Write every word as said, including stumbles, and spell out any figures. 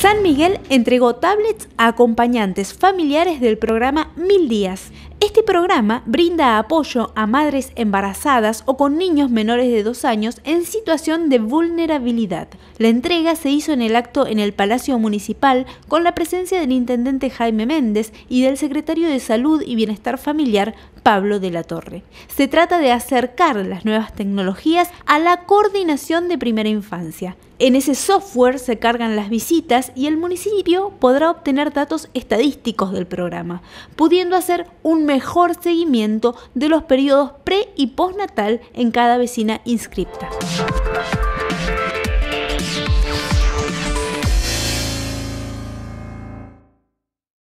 San Miguel entregó tablets a acompañantes familiares del programa Mil Días. Este programa brinda apoyo a madres embarazadas o con niños menores de dos años en situación de vulnerabilidad. La entrega se hizo en el acto en el Palacio Municipal con la presencia del intendente Jaime Méndez y del secretario de Salud y Bienestar Familiar Pablo de la Torre. Se trata de acercar las nuevas tecnologías a la coordinación de primera infancia. En ese software se cargan las visitas y el municipio podrá obtener datos estadísticos del programa, pudiendo hacer un mejor seguimiento de los periodos pre y postnatal en cada vecina inscripta.